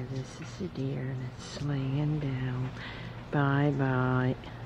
This is a deer and it's laying down. Bye-bye.